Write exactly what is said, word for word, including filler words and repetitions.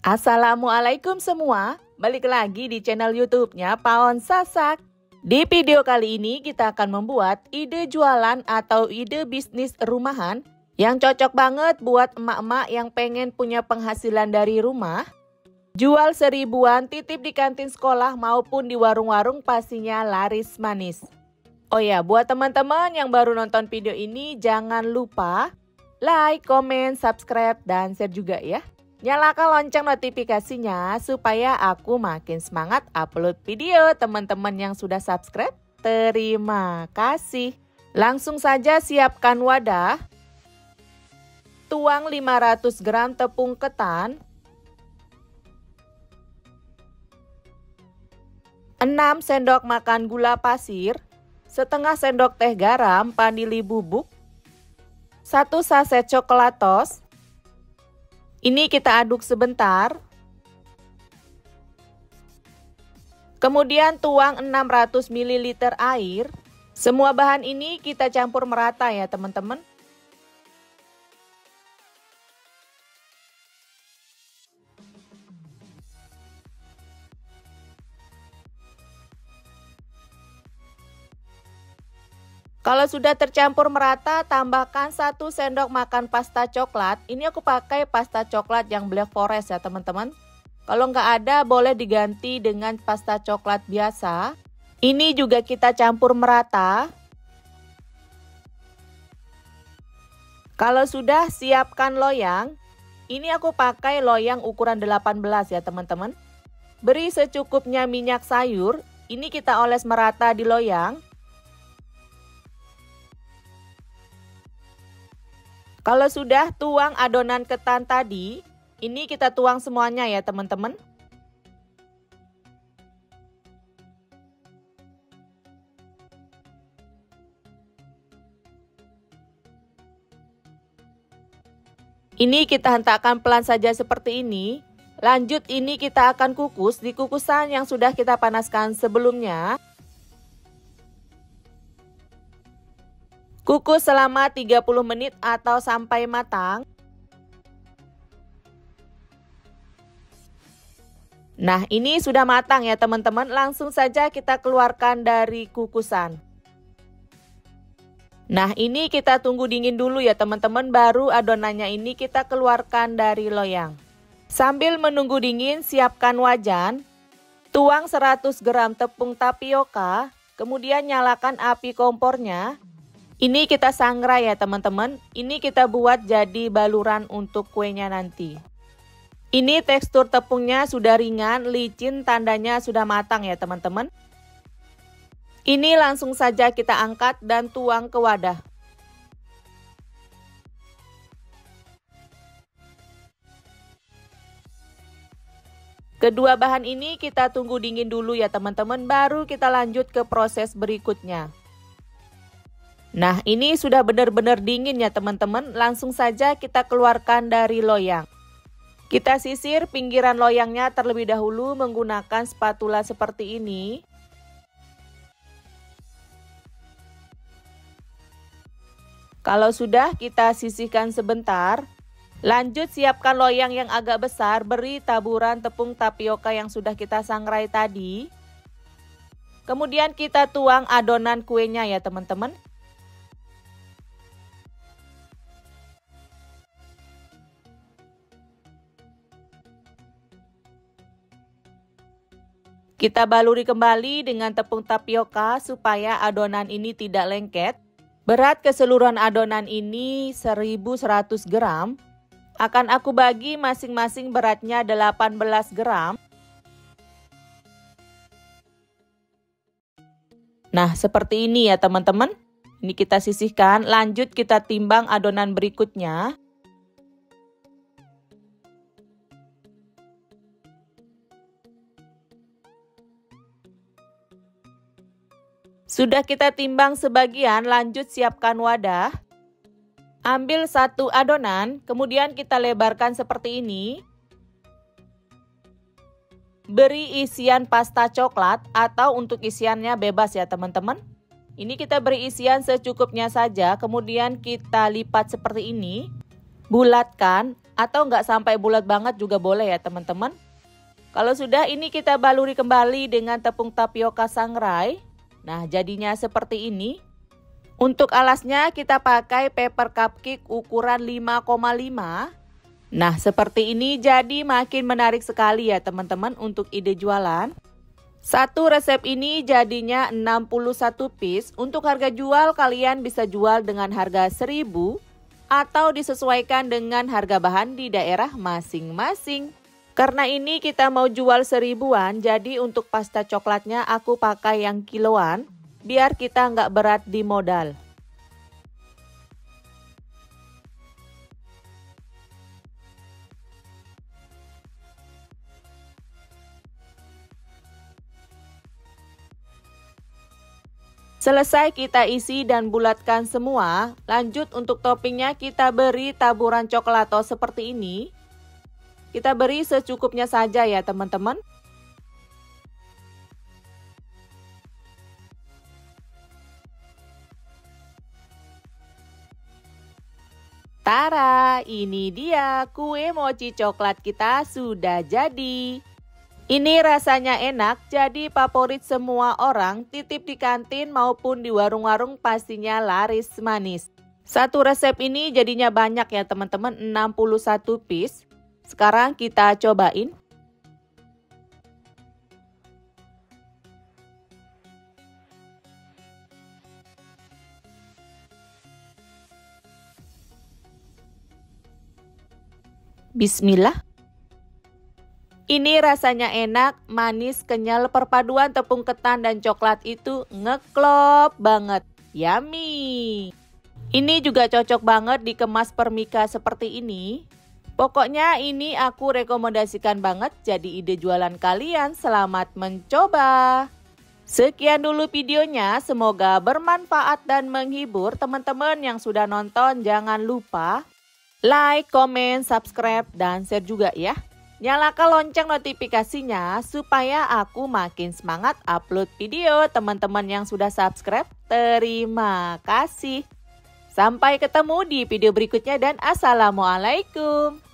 Assalamualaikum semua, balik lagi di channel YouTube-nya Paon Sasak. Di video kali ini kita akan membuat ide jualan atau ide bisnis rumahan yang cocok banget buat emak-emak yang pengen punya penghasilan dari rumah. Jual seribuan, titip di kantin sekolah maupun di warung-warung pastinya laris manis. Oh ya, buat teman-teman yang baru nonton video ini jangan lupa like, komen, subscribe, dan share juga ya. Nyalakan lonceng notifikasinya supaya aku makin semangat upload video. Teman-teman yang sudah subscribe, terima kasih. Langsung saja siapkan wadah. Tuang lima ratus gram tepung ketan. enam sendok makan gula pasir. Setengah sendok teh garam, vanili bubuk. satu saset coklat tos. Ini kita aduk sebentar. Kemudian tuang enam ratus mililiter air. Semua bahan ini kita campur merata ya teman-teman. Kalau sudah tercampur merata, tambahkan satu sendok makan pasta coklat. Ini aku pakai pasta coklat yang Black Forest ya teman-teman. Kalau nggak ada, boleh diganti dengan pasta coklat biasa. Ini juga kita campur merata. Kalau sudah, siapkan loyang. Ini aku pakai loyang ukuran delapan belas ya teman-teman. Beri secukupnya minyak sayur. Ini kita oles merata di loyang. Kalau sudah, tuang adonan ketan tadi. Ini kita tuang semuanya ya teman-teman. Ini kita hentakkan pelan saja seperti ini. Lanjut ini kita akan kukus di kukusan yang sudah kita panaskan sebelumnya. Kukus selama tiga puluh menit atau sampai matang. Nah, ini sudah matang ya teman-teman. Langsung saja kita keluarkan dari kukusan. Nah, ini kita tunggu dingin dulu ya teman-teman. Baru adonannya ini kita keluarkan dari loyang. Sambil menunggu dingin, siapkan wajan. Tuang seratus gram tepung tapioka. Kemudian nyalakan api kompornya. Ini kita sangrai ya teman-teman. Ini kita buat jadi baluran untuk kuenya nanti. Ini tekstur tepungnya sudah ringan, licin, tandanya sudah matang ya teman-teman. Ini langsung saja kita angkat dan tuang ke wadah. Kedua bahan ini kita tunggu dingin dulu ya teman-teman. Baru kita lanjut ke proses berikutnya. Nah, ini sudah benar-benar dingin ya teman-teman. Langsung saja kita keluarkan dari loyang. Kita sisir pinggiran loyangnya terlebih dahulu menggunakan spatula seperti ini. Kalau sudah, kita sisihkan sebentar. Lanjut siapkan loyang yang agak besar. Beri taburan tepung tapioka yang sudah kita sangrai tadi. Kemudian kita tuang adonan kuenya ya teman-teman. Kita baluri kembali dengan tepung tapioka supaya adonan ini tidak lengket. Berat keseluruhan adonan ini seribu seratus gram. Akan aku bagi masing-masing beratnya delapan belas gram. Nah, seperti ini ya teman-teman. Ini kita sisihkan, lanjut kita timbang adonan berikutnya. Sudah kita timbang sebagian, lanjut siapkan wadah. Ambil satu adonan, kemudian kita lebarkan seperti ini. Beri isian pasta coklat atau untuk isiannya bebas ya teman-teman. Ini kita beri isian secukupnya saja, kemudian kita lipat seperti ini. Bulatkan Atau nggak sampai bulat banget juga boleh ya teman-teman. Kalau sudah, ini kita baluri kembali dengan tepung tapioka sangrai. Nah, jadinya seperti ini. Untuk alasnya kita pakai paper cupcake ukuran lima koma lima. Nah, seperti ini jadi makin menarik sekali ya teman-teman untuk ide jualan. Satu resep ini jadinya enam puluh satu piece. Untuk harga jual kalian bisa jual dengan harga seribu atau disesuaikan dengan harga bahan di daerah masing-masing. Karena ini kita mau jual seribuan, jadi untuk pasta coklatnya aku pakai yang kiloan, biar kita nggak berat di modal. Selesai kita isi dan bulatkan semua, lanjut untuk toppingnya kita beri taburan coklato seperti ini. Kita beri secukupnya saja ya teman-teman. Tara, ini dia kue mochi coklat kita sudah jadi. Ini rasanya enak, jadi favorit semua orang, titip di kantin maupun di warung-warung pastinya laris manis. Satu resep ini jadinya banyak ya teman-teman, enam puluh satu piece. Sekarang kita cobain. Bismillah. Ini rasanya enak, manis, kenyal, perpaduan tepung ketan dan coklat itu ngeklop banget. Yummy. Ini juga cocok banget dikemas permika seperti ini. Pokoknya ini aku rekomendasikan banget jadi ide jualan kalian. Selamat mencoba. Sekian dulu videonya, semoga bermanfaat dan menghibur. Teman-teman yang sudah nonton jangan lupa like, comment, subscribe, dan share juga ya. Nyalakan lonceng notifikasinya supaya aku makin semangat upload video. Teman-teman yang sudah subscribe, terima kasih. Sampai ketemu di video berikutnya dan assalamualaikum.